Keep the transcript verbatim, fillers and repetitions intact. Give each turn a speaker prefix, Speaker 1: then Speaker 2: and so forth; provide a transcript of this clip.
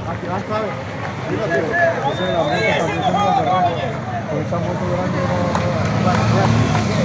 Speaker 1: Aquí vas, ¿sabes? Esa es la moto también, son las de con esa moto grande no, no, no, no, no,